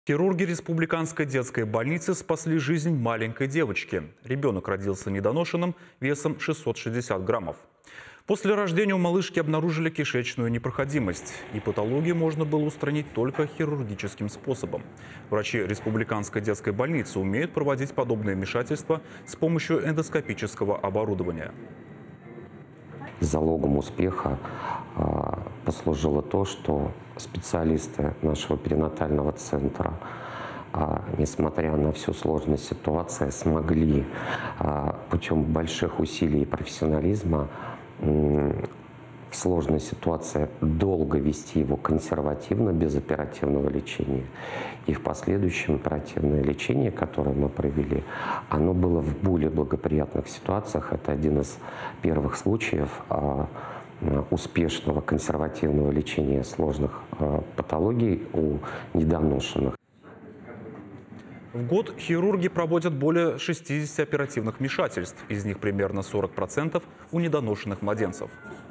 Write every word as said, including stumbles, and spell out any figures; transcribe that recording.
Хирурги республиканской детской больницы спасли жизнь маленькой девочки. Ребенок родился недоношенным, весом шестьсот шестьдесят граммов. После рождения у малышки обнаружили кишечную непроходимость, и патологию можно было устранить только хирургическим способом. Врачи республиканской детской больницы умеют проводить подобные вмешательства с помощью эндоскопического оборудования. Залогом успеха а, послужило то, что специалисты нашего перинатального центра, а, несмотря на всю сложность ситуации, смогли а, путем больших усилий и профессионализма в сложной ситуации долго вести его консервативно, без оперативного лечения. И в последующем оперативное лечение, которое мы провели, оно было в более благоприятных ситуациях. Это один из первых случаев а, успешного консервативного лечения сложных а, патологий у недоношенных. В год хирурги проводят более шестидесяти оперативных вмешательств, из них примерно сорок процентов у недоношенных младенцев.